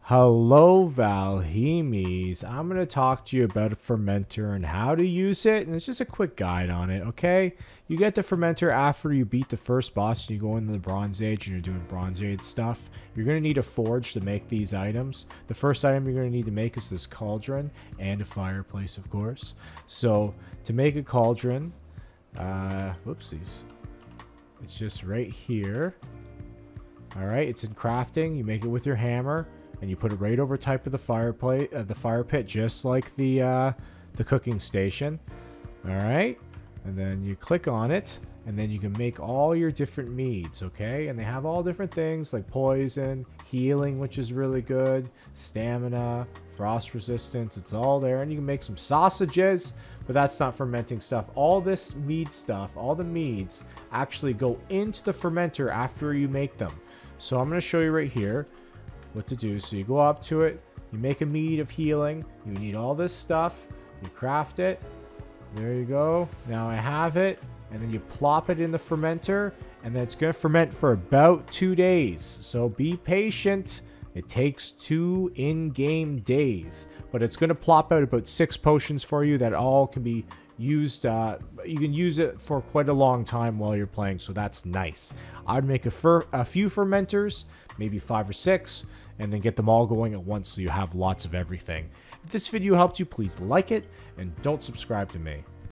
Hello, Valhemies. I'm going to talk to you about a fermenter and how to use it, and it's just a quick guide on it, okay? You get the fermenter after you beat the first boss and you go into the Bronze Age and you're doing Bronze Age stuff. You're going to need a forge to make these items. The first item you're going to need to make is this cauldron and a fireplace, of course. So, to make a cauldron, whoopsies. It's just right here. Alright, it's in crafting. You make it with your hammer. And you put it right over type of the fireplace, the fire pit, just like the cooking station. All right, and then you click on it, and then you can make all your different meads. Okay, and they have all different things like poison, healing, which is really good, stamina, frost resistance. It's all there, and you can make some sausages. But that's not fermenting stuff. All this mead stuff, all the meads, actually go into the fermenter after you make them. So I'm going to show you right here what to do. So you go up to it, you make a mead of healing, you need all this stuff, you craft it, there you go, now I have it, and then you plop it in the fermenter, and then it's going to ferment for about 2 days. So be patient. It takes 2 in-game days, but it's going to plop out about 6 potions for you that all can be used. You can use it for quite a long time while you're playing, so that's nice. I'd make a few fermenters, maybe 5 or 6, and then get them all going at once so you have lots of everything. If this video helped you, please like it, and don't subscribe to me.